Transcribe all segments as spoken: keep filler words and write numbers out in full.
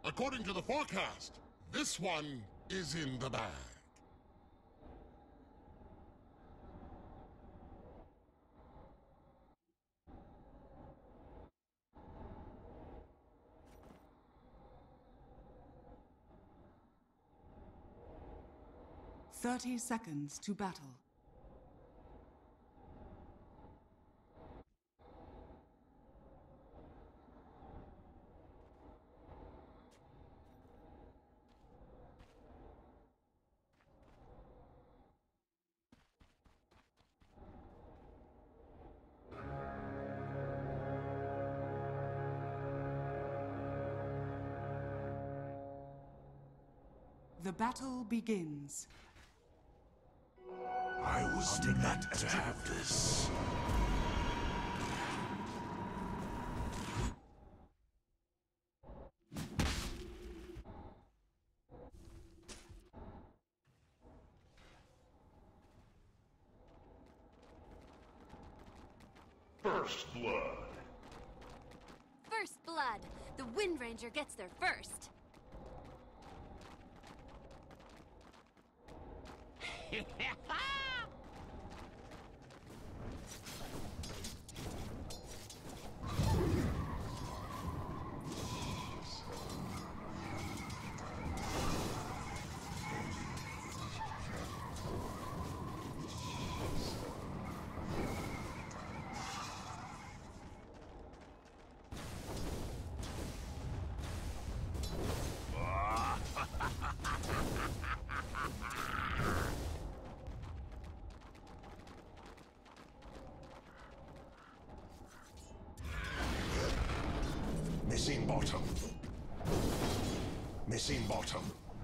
According to the forecast, this one is in the bag. Thirty seconds to battle. The battle begins. I was glad to have this. First blood. First blood. The Wind Ranger gets there first. Missing bottom. Missing bottom.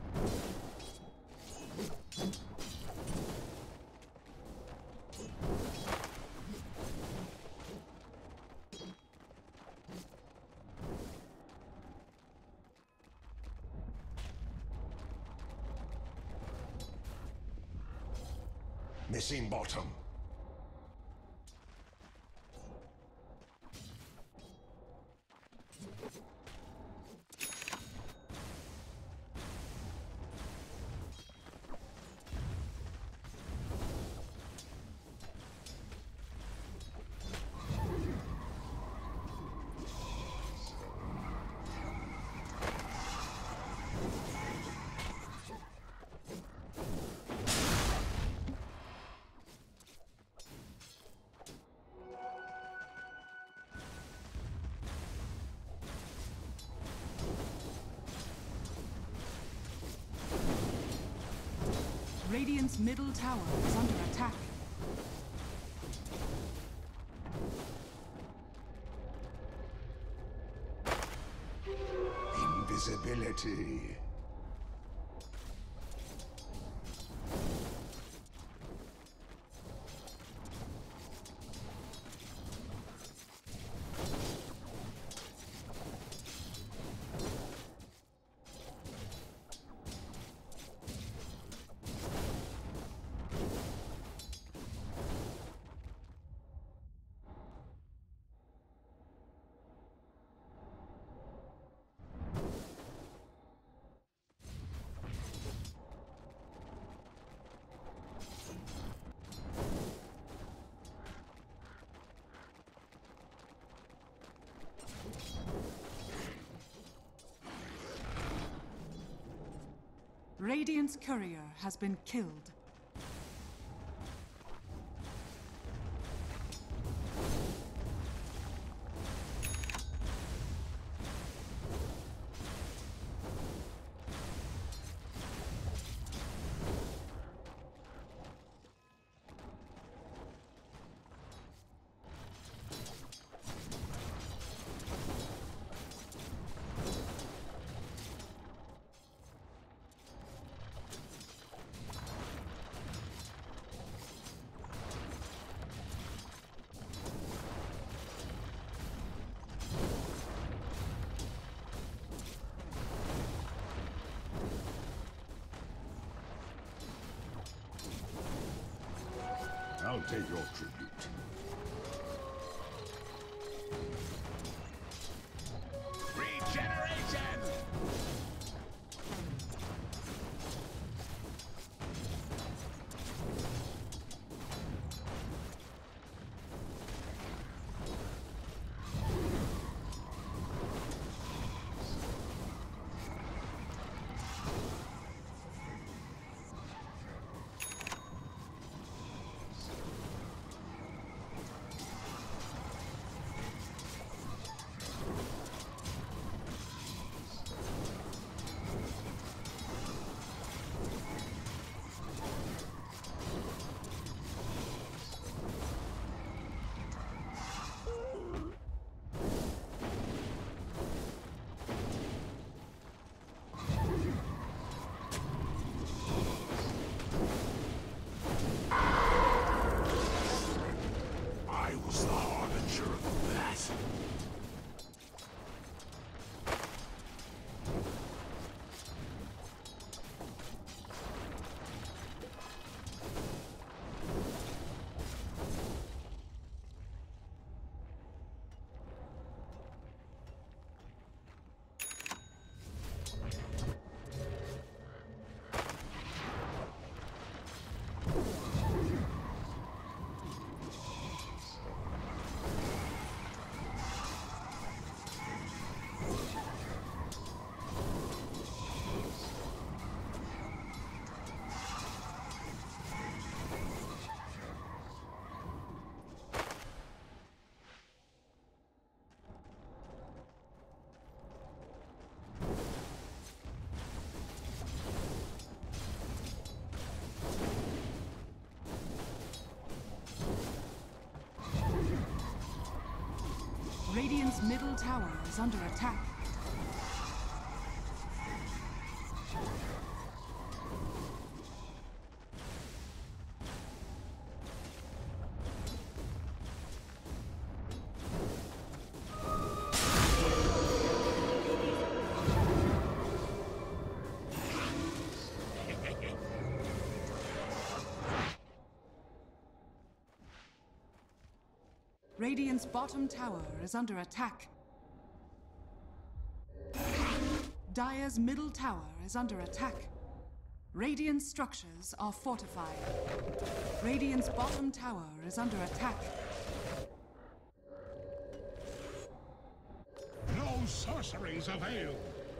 Missing bottom. Radiant's middle tower is under attack. Invisibility. Radiant's courier has been killed. I'll take your tribute. Regeneration! Radiant's middle tower is under attack. Radiant's bottom tower is under attack. Dire's middle tower is under attack. Radiant structures are fortified. Radiant's bottom tower is under attack. No sorceries avail.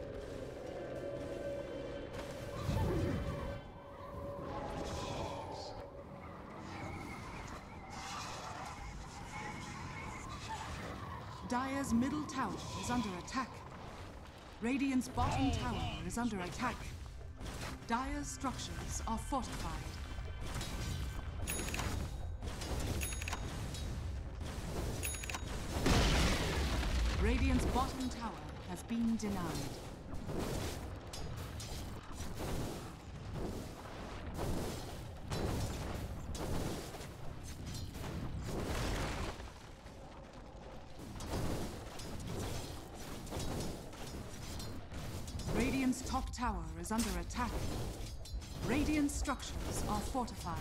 Dire's middle tower is under attack. Radiant's bottom tower is under attack. Dire's structures are fortified. Radiant's bottom tower has been denied. Radiant's top tower is under attack. Radiant structures are fortified.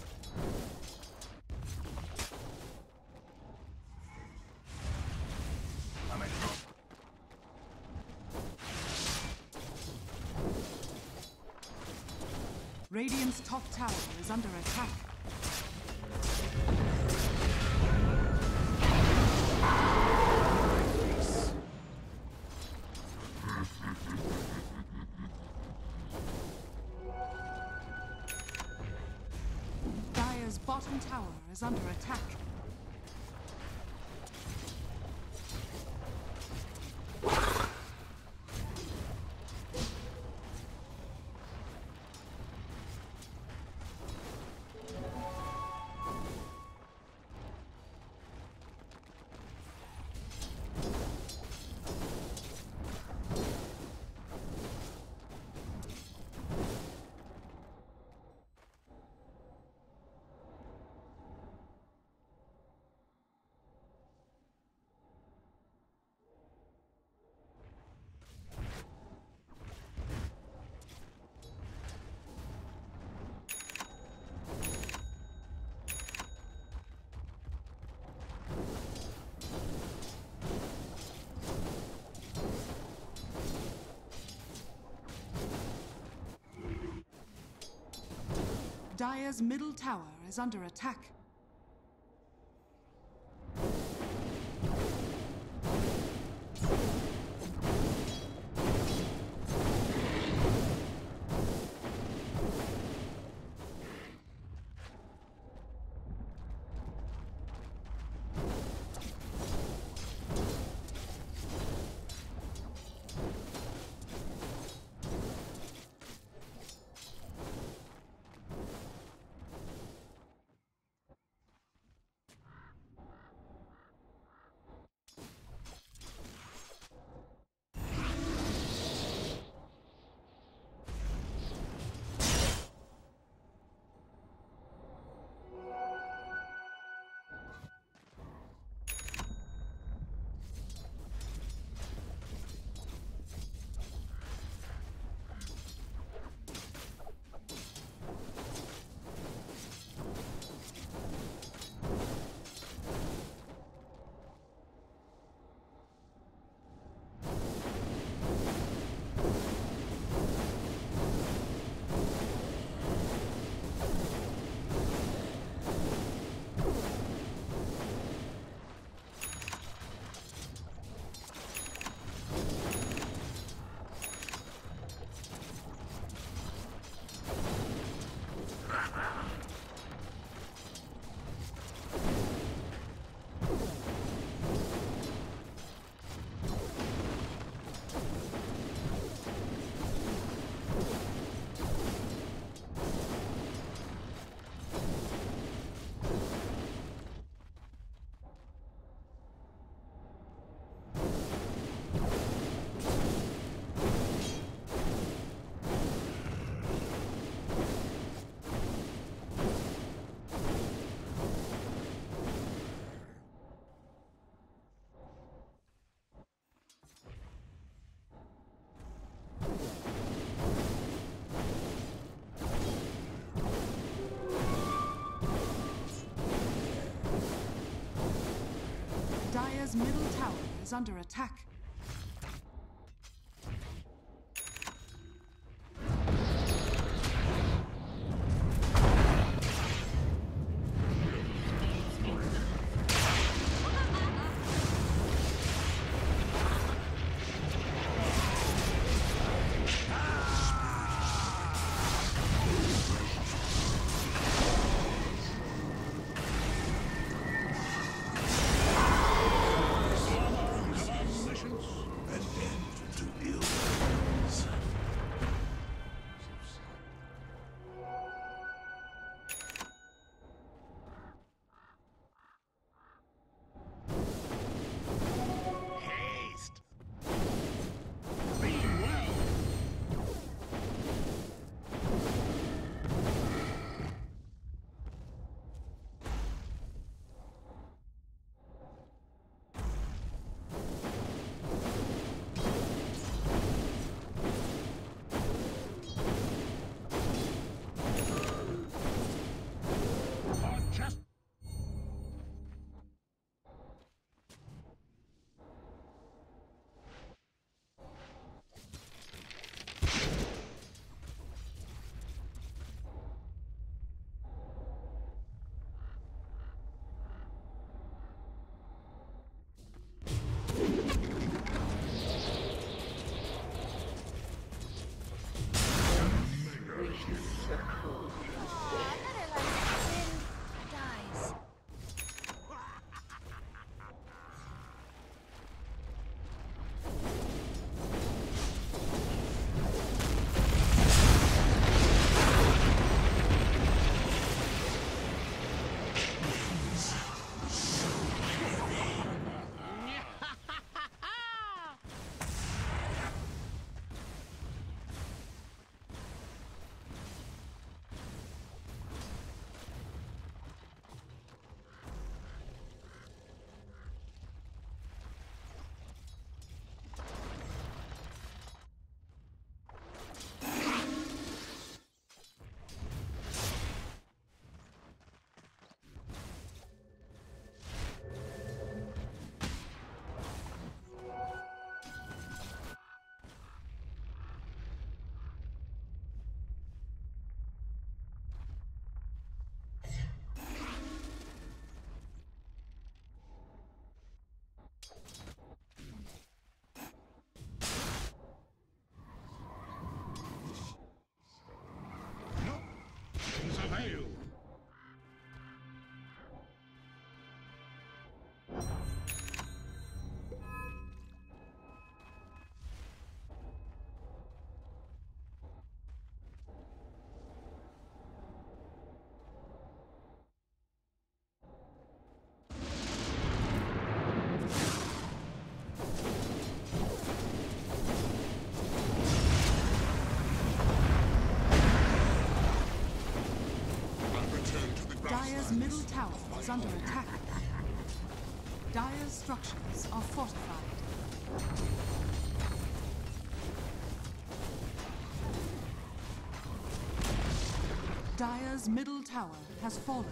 Radiant's top tower is under attack. Dire's bottom tower is under attack. Dire's middle tower is under attack. Dire's middle tower is under attack. Dire's middle tower is under attack. Dire's structures are fortified. Dire's middle tower has fallen.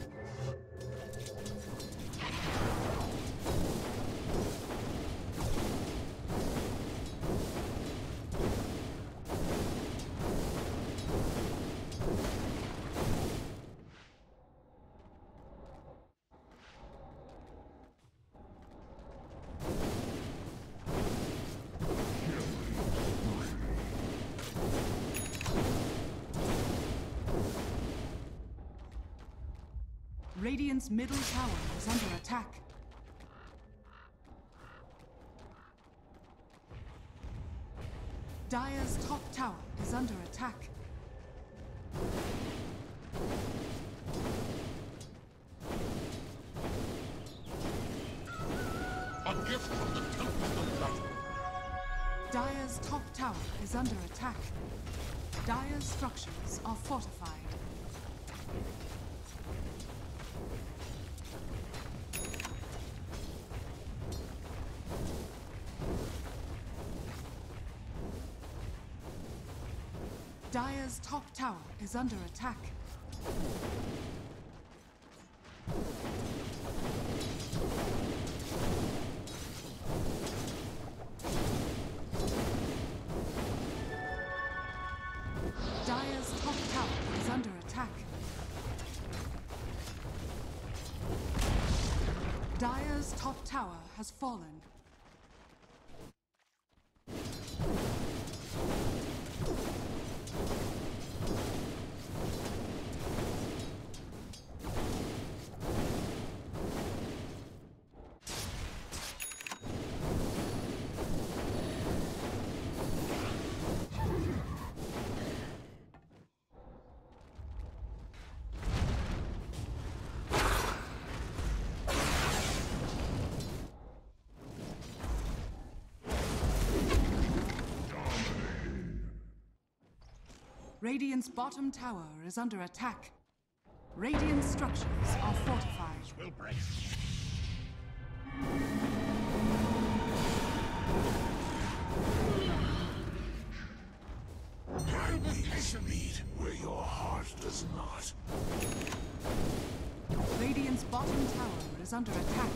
Radiant's middle tower is under attack. Dire's top tower is under attack. A gift from the Tempest of Battle. Dire's top tower is under attack. Dire's structures are fortified. Dire's top tower is under attack. Dire's top tower has fallen. Radiant's bottom tower is under attack. Radiant structures are fortified. Will break. I need speed where your heart does not. Radiant's bottom tower is under attack.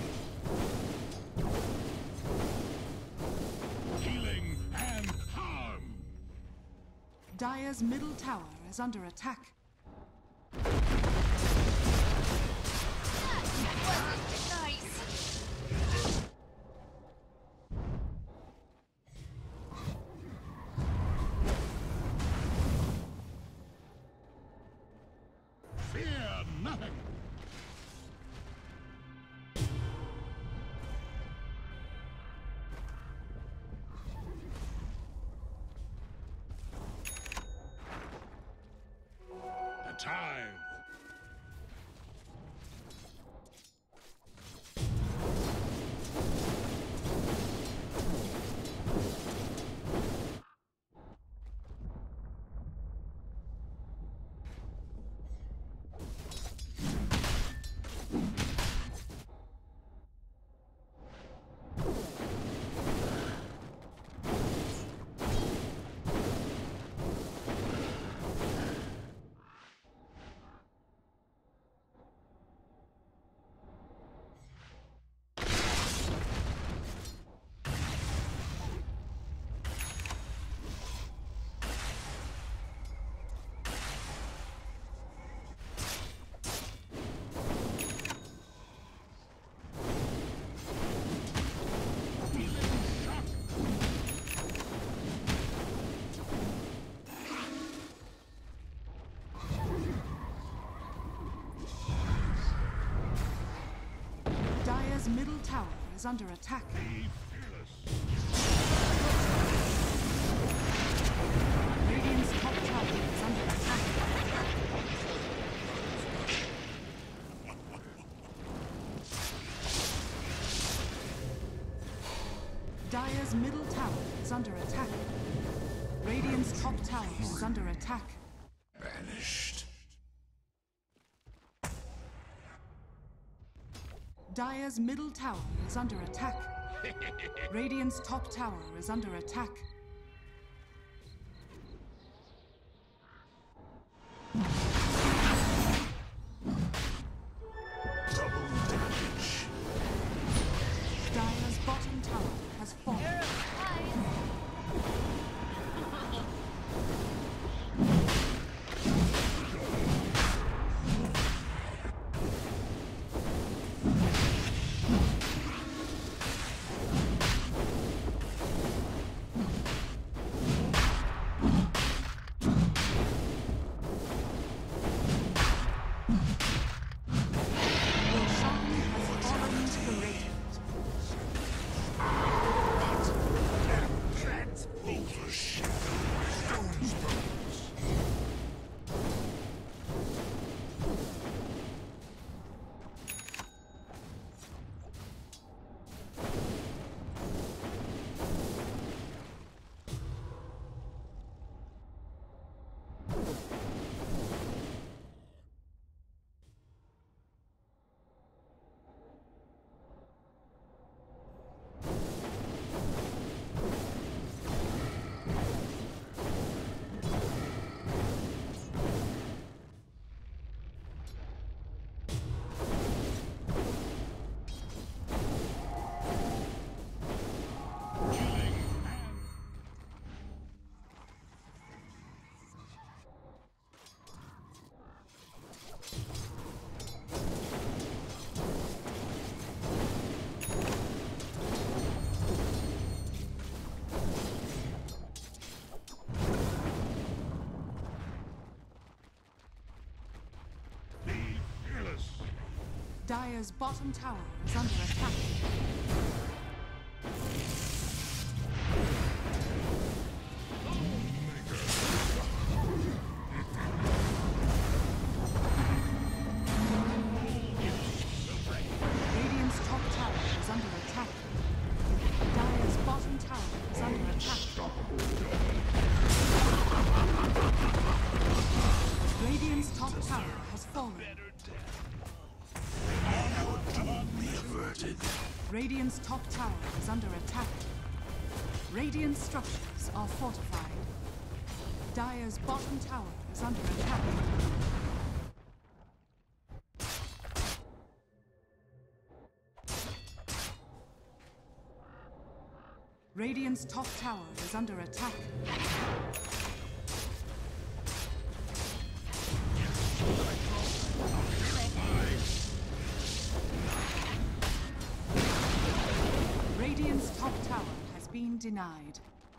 Healing and harm. Dire's middle tower is under attack. Nice. Fear nothing. The tithe. Dire's middle tower is under attack. Be fearless. Radiant's top tower is under attack. Dire's middle tower is under attack. Radiant's top tower is under attack. Banished. Dire's middle tower is under attack. Radiant's top tower is under attack. Double damage. Dire's bottom tower has fallen. Dire's bottom tower is under attack. Radiant's top tower is under attack. Dire's bottom tower is under attack. Radiant's top tower has fallen. Radiant's top tower is under attack. Radiant structures are fortified. Dire's bottom tower is under attack. Radiant's top tower is under attack. Radiant's top tower has been denied.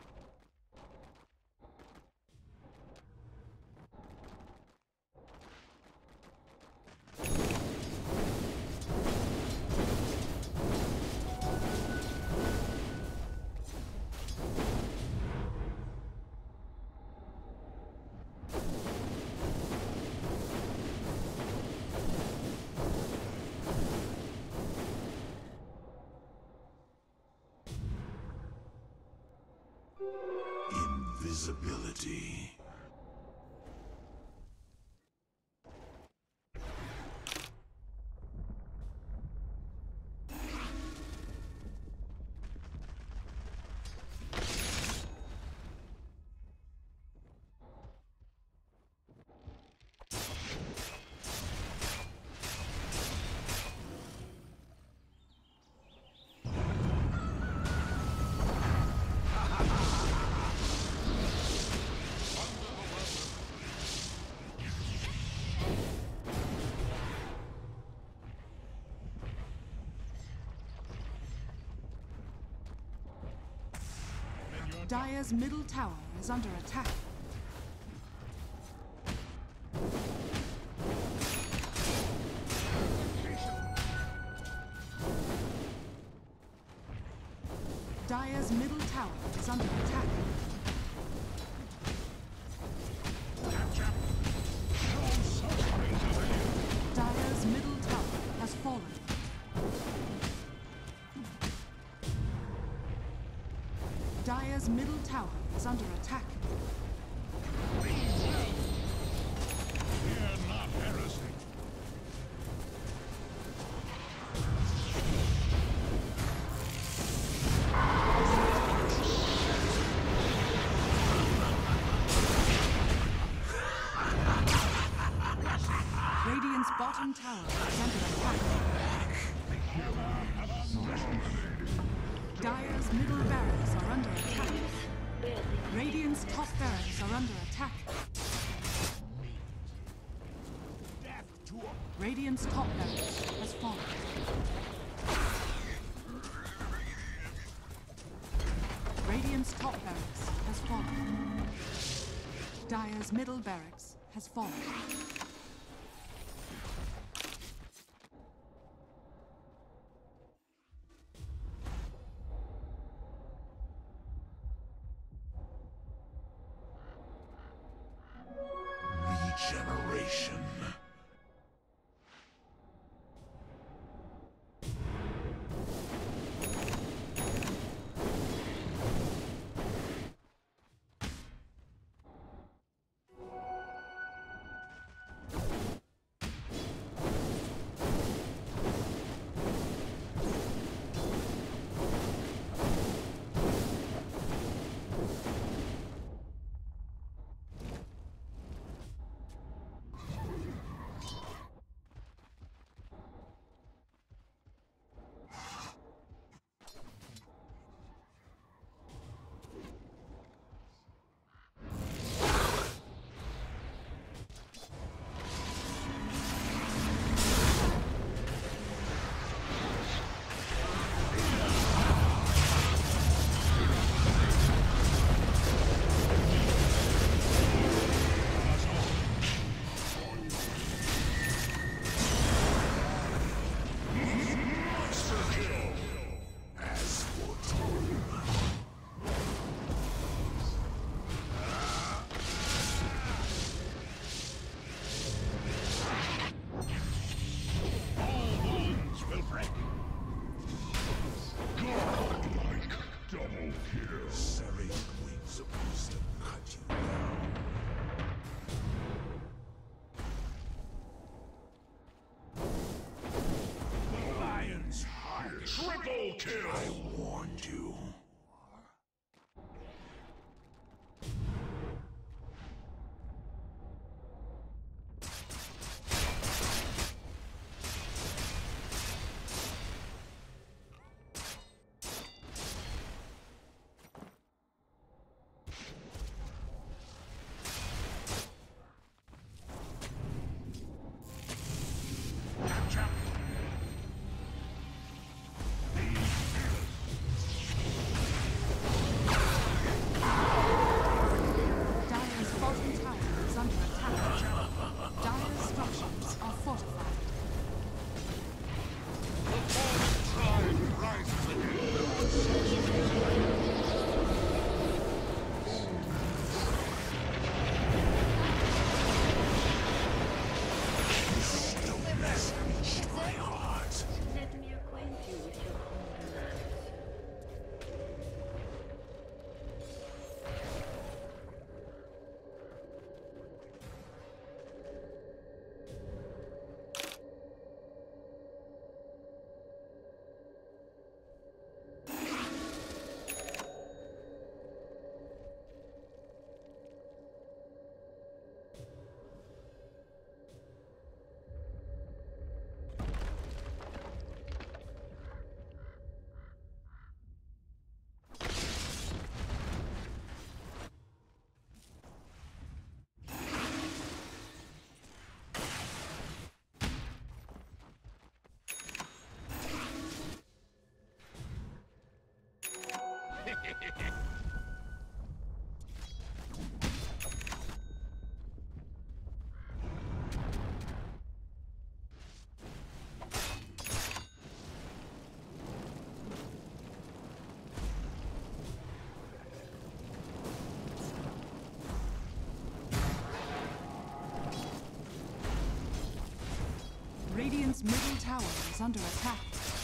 Invisibility. Dire's middle tower is under attack. Dire's middle tower is under attack. Dire's middle tower has fallen. Dire's middle tower is under attack. Fear not heresy. Radiant's bottom tower is under attack. Dire's middle barracks are under attack. Radiant's top barracks are under attack. Radiant's top barracks has fallen. Radiant's top barracks has fallen. Dire's middle barracks has fallen. Regeneration. Triple kill! I warned you. Radiant's middle tower is under attack.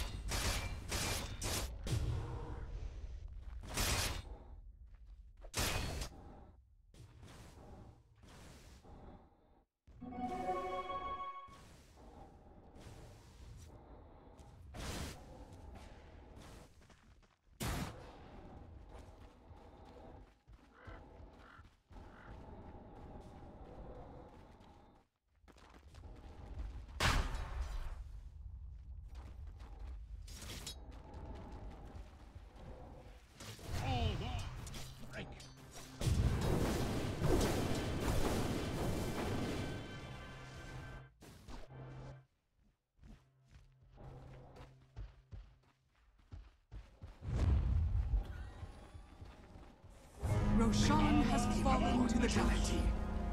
Roshan has fallen to the galaxy.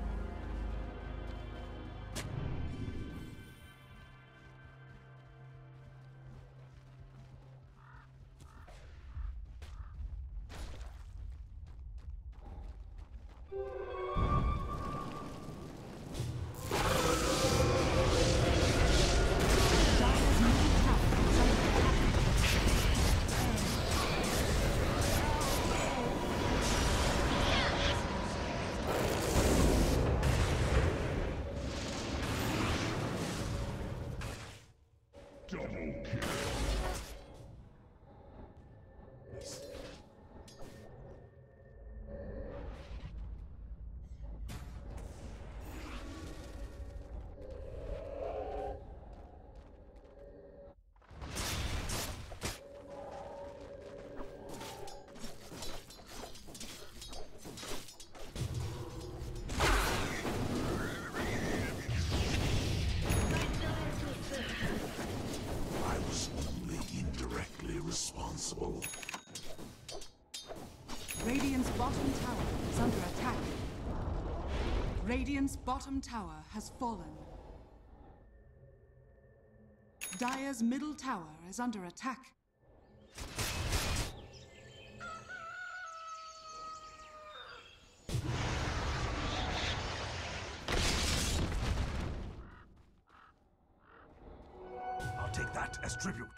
Radiant's bottom tower is under attack. Radiant's bottom tower has fallen. Dire's middle tower is under attack. I'll take that as tribute.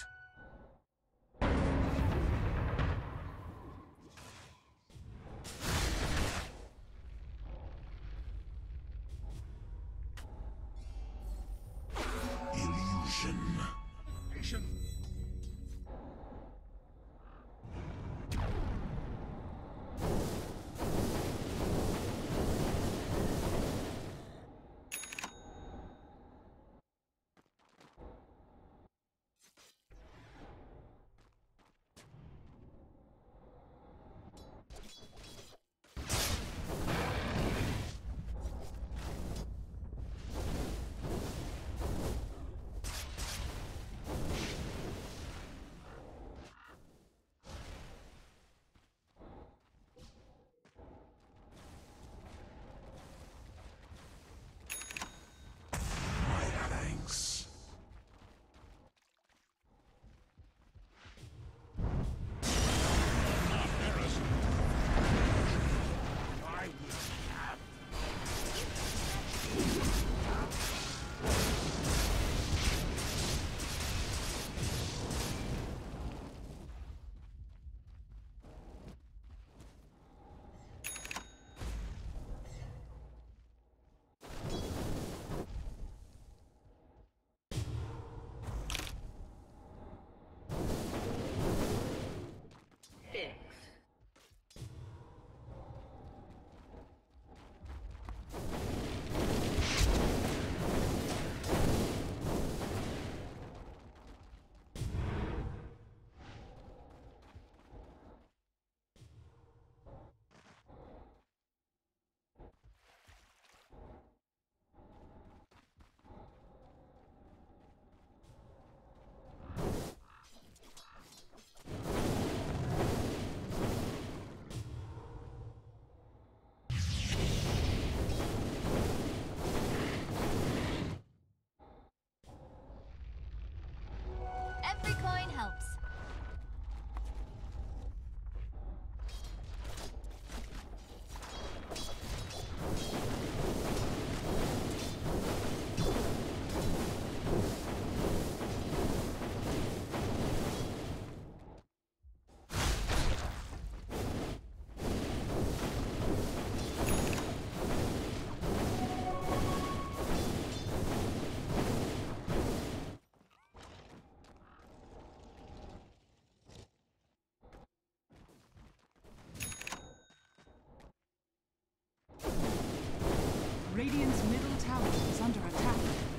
Every coin helps. Radiant's middle tower is under attack.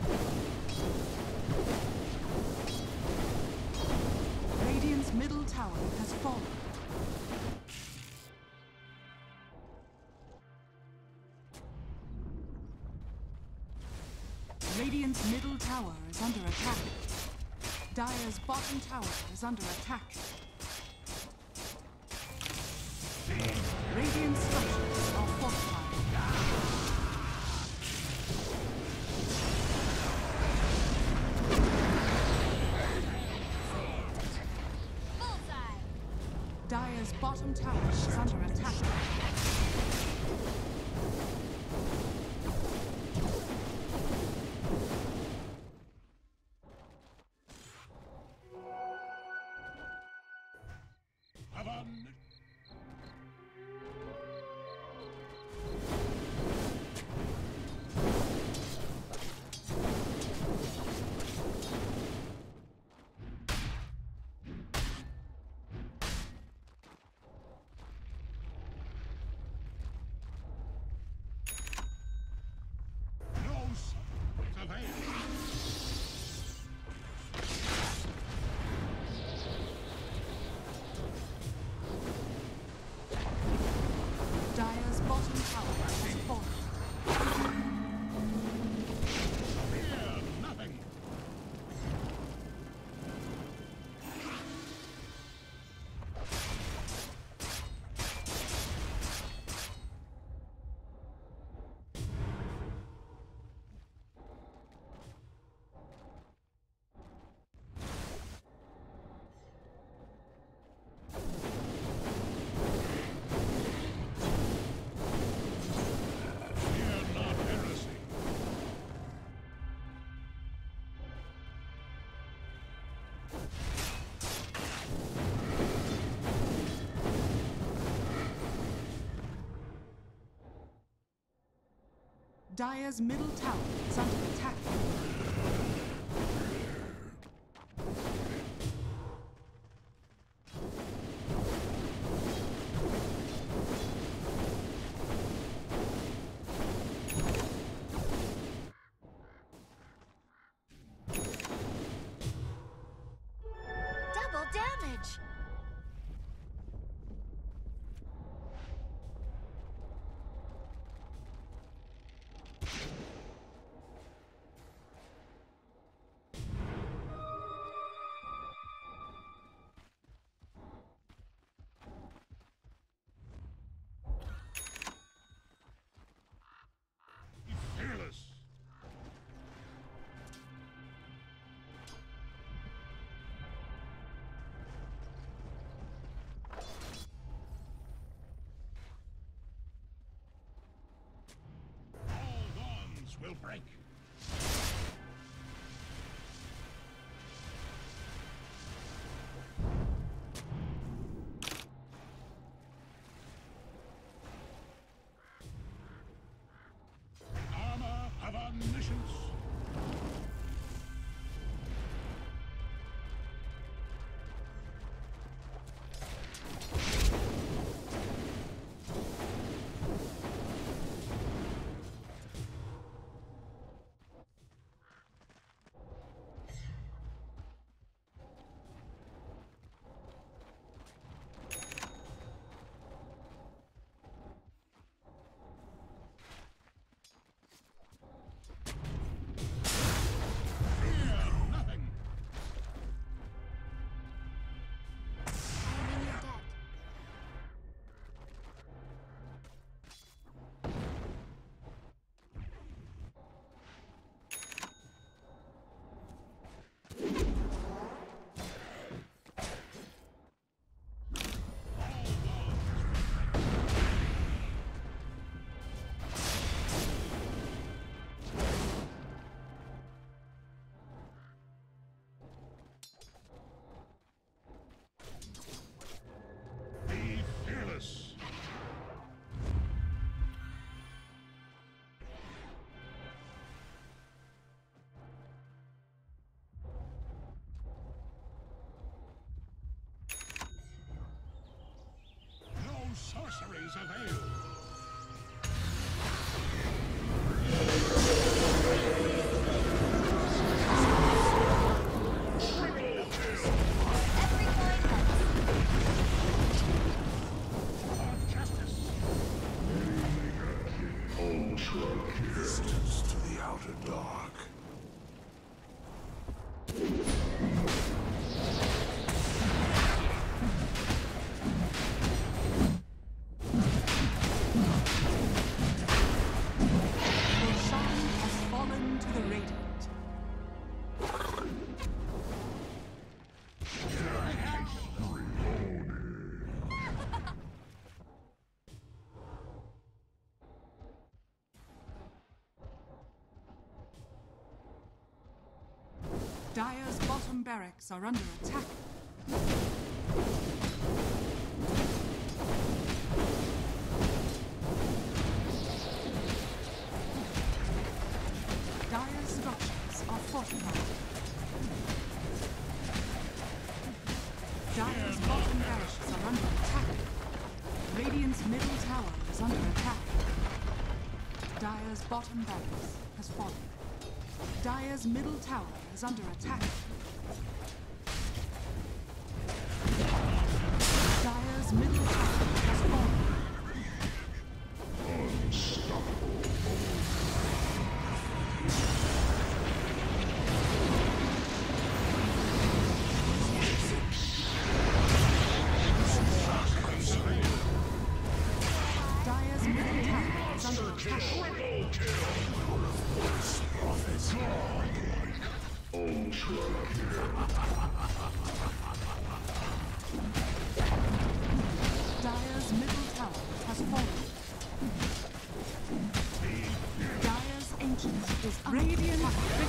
Radiant's middle tower has fallen. Radiant's middle tower is under attack. Dire's bottom tower is under attack. Radiant structures are fortified. Dire's bottom tower is under attack. Havan. Dire's bottom tower has fallen. Fear nothing. Fear not heresy. Dire's middle tower is under attack. Double damage! Be fearless. All bonds will break. Armor of omniscience. bottom barracks are under attack. Dire structures are fortified. Dire's bottom barracks are under attack. Radiant's middle tower is under attack. Dire's bottom barracks has fallen. Dire's middle tower is under attack. Dire's middle tower has fallen. Dire's middle tower is under attack. Dire's middle tower has fallen. Dire's ancient is radiant.